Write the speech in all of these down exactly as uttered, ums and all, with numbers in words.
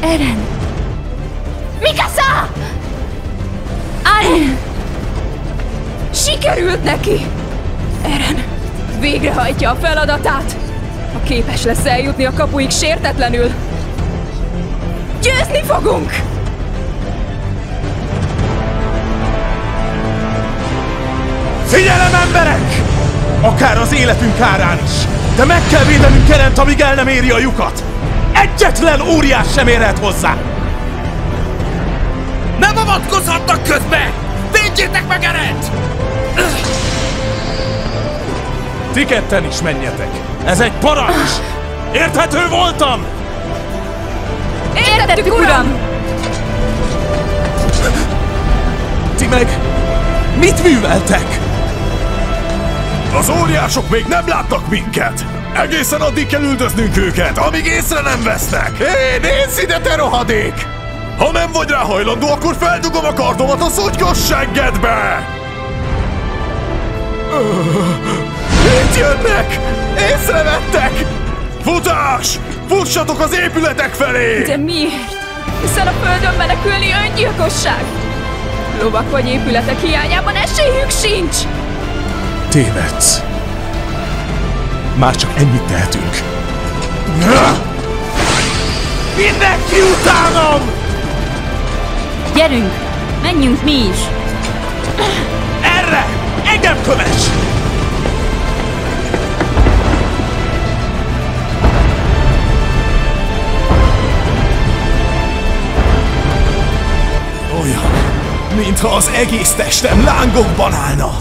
Eren! Mikasa! Eren! Sikerült neki! Eren végrehajtja a feladatát! Ha képes lesz eljutni a kapuig sértetlenül, győzni fogunk! Figyelem, emberek! Akár az életünk árán is, de meg kell védenünk Erent, amíg el nem éri a lyukat! Egyetlen óriás sem érhet hozzá! Nem avatkozhatnak közbe! Védjétek meg Erent! Ti ketten is menjetek! Ez egy parancs! Érthető voltam! Értettük, uram! Ti meg mit műveltek? Az óriások még nem látnak minket! Egészen addig kell üldöznünk őket, amíg észre nem vesznek! Hé, nézz ide, te rohadék! Ha nem vagy rá hajlandó, akkor feldugom a kardomat a szutykos seggedbe! Itt jönnek! Észrevettek! Futás! Fussatok az épületek felé! De miért? Hiszen a földön menekülni öngyilkosság! Lovak vagy épületek hiányában esélyük sincs! Tévedsz. Már csak ennyit tehetünk. Mindenki utánam! Gyerünk! Menjünk mi is! Erre! Engem kövess! Olyan, mintha az egész testem lángokban állna.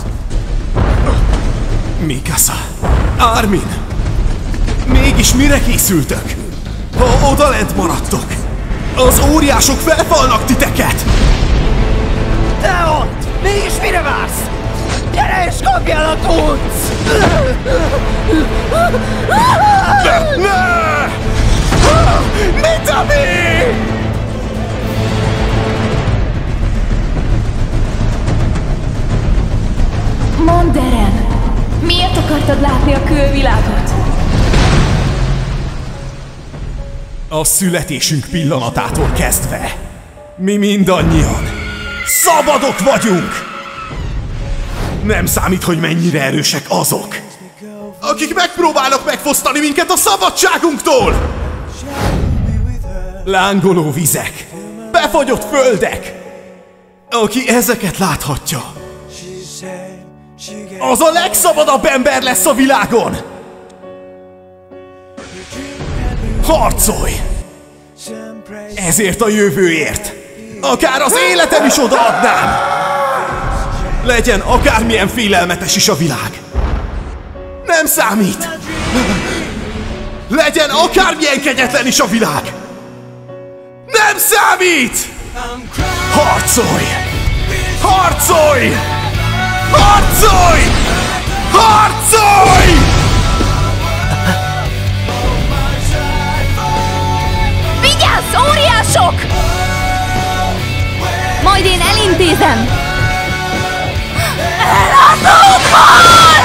Mikasa, Armin, mégis mire készültök? Ha odalent maradtok, az óriások felfalnak titeket! Te ott! Mégis mire vársz? Gyere és kapjál a tudsz! Ne! Ne! Mit a mi? Mondd, Eren! Miért akartad látni a külvilágot? A születésünk pillanatától kezdve mi mindannyian szabadok vagyunk! Nem számít, hogy mennyire erősek azok, akik megpróbálnak megfosztani minket a szabadságunktól! Lángoló vizek, befagyott földek! Aki ezeket láthatja, az a legszabadabb ember lesz a világon! Harcolj! Ezért a jövőért! Akár az életem is odaadnám! Legyen akármilyen félelmetes is a világ! Nem számít! Legyen akármilyen kegyetlen is a világ! Nem számít! Harcolj! Harcolj! Harcolj! Harcolj! Vigyázz, óriások! Majd én elintézem! Ellátókkal!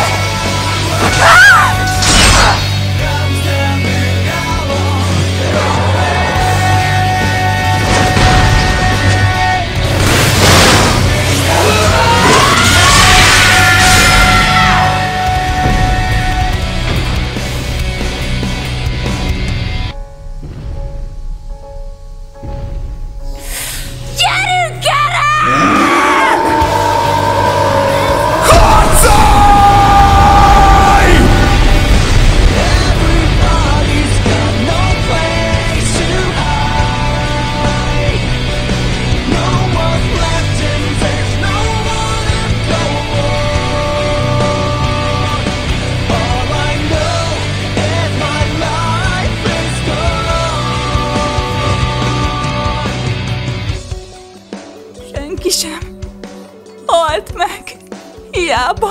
Senki sem halt meg, hiába.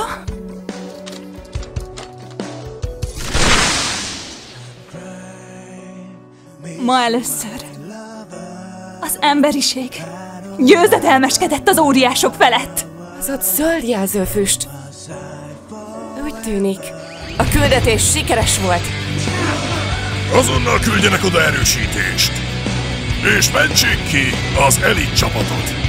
Ma először az emberiség győzedelmeskedett az óriások felett. Az ott zöld jelzőfüst. Úgy tűnik, a küldetés sikeres volt. Azonnal küldjenek oda erősítést! És mentsék ki az elit csapatot!